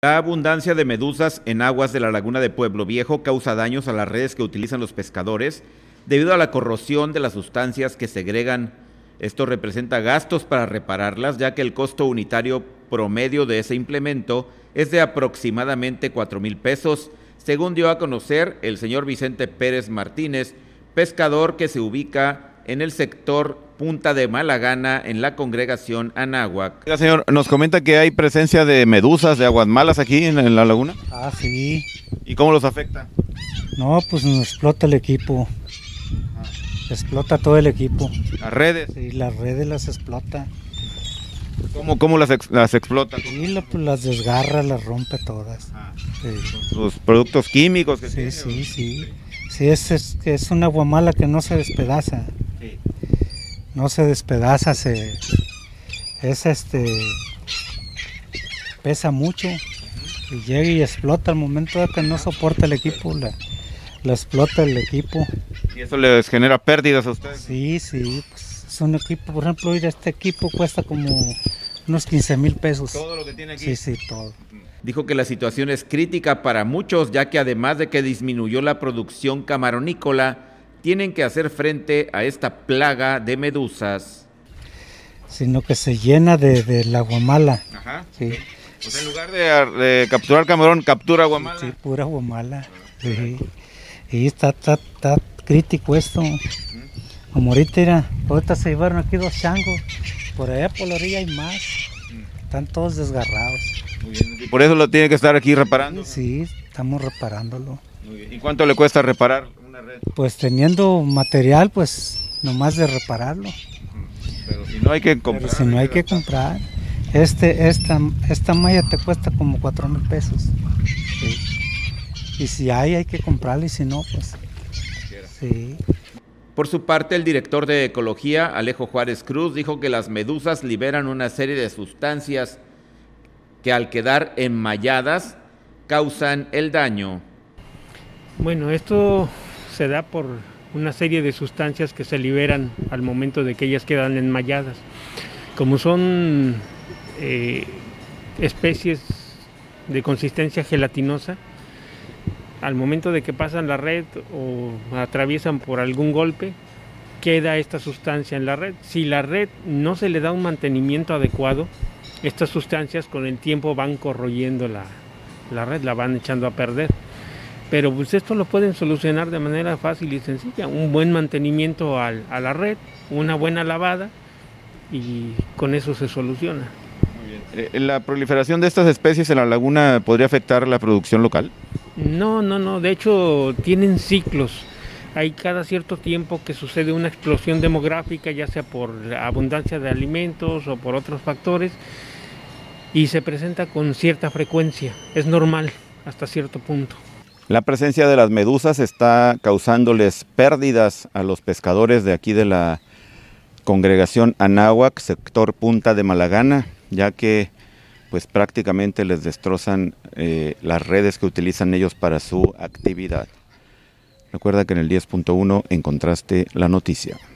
La abundancia de medusas en aguas de la laguna de Pueblo Viejo causa daños a las redes que utilizan los pescadores debido a la corrosión de las sustancias que segregan. Esto representa gastos para repararlas, ya que el costo unitario promedio de ese implemento es de aproximadamente 4,000 pesos, según dio a conocer el señor Vicente Pérez Martínez, pescador que se ubica en el sector Punta de Malagana, en la congregación Anáhuac. Oiga, señor, nos comenta que hay presencia de medusas, de aguas malas aquí en la laguna. Ah, sí. ¿Y cómo los afecta? No, pues nos explota el equipo. Explota todo el equipo. ¿Las redes? Sí, las redes las explota. ¿Cómo las explota? Sí, pues las desgarra, las rompe todas. Sí. Los productos químicos que Sí, tiene, sí, sí. Sí, es una agua mala que no se despedaza. Sí. No se despedaza, pesa mucho y llega y explota al momento de que no soporta el equipo, la explota el equipo. ¿Y eso les genera pérdidas a ustedes? Sí, sí, pues es un equipo, por ejemplo, este equipo cuesta como unos 15,000 pesos. ¿Todo lo que tiene aquí? Sí, sí, todo. Dijo que la situación es crítica para muchos, ya que además de que disminuyó la producción camaronícola, tienen que hacer frente a esta plaga de medusas. Sino que se llena del agua mala. Ajá. Sí. Pues en lugar de capturar camarón, captura agua mala. Sí, pura agua mala. Sí. Y está crítico esto. Como ahorita se llevaron aquí 2 changos. Por allá por la orilla hay más. Están todos desgarrados. Muy bien. ¿Y por eso lo tiene que estar aquí reparando? Sí, estamos reparándolo. Muy bien. ¿Y cuánto le cuesta reparar una red? Pues teniendo material, pues nomás de repararlo. Pero si no hay que comprar. Pero si no hay que comprar. Esta malla te cuesta como 4,000 pesos. Sí. Y si hay que comprarla, y si no, pues sí. Por su parte, el director de Ecología, Alejo Juárez Cruz, dijo que las medusas liberan una serie de sustancias que al quedar enmalladas causan el daño. Bueno, esto se da por una serie de sustancias que se liberan al momento de que ellas quedan enmalladas. Como son especies de consistencia gelatinosa, al momento de que pasan la red o atraviesan por algún golpe, queda esta sustancia en la red. Si la red no se le da un mantenimiento adecuado, estas sustancias con el tiempo van corroyendo la red, la van echando a perder. Pero pues esto lo pueden solucionar de manera fácil y sencilla, un buen mantenimiento a la red, una buena lavada, y con eso se soluciona. Muy bien. ¿La proliferación de estas especies en la laguna podría afectar la producción local? No, de hecho tienen ciclos. Hay cada cierto tiempo que sucede una explosión demográfica, ya sea por abundancia de alimentos o por otros factores, y se presenta con cierta frecuencia. Es normal hasta cierto punto. La presencia de las medusas está causándoles pérdidas a los pescadores de aquí de la congregación Anáhuac, sector Punta de Malagana, ya que pues prácticamente les destrozan las redes que utilizan ellos para su actividad. Recuerda que en el 10.1 encontraste la noticia.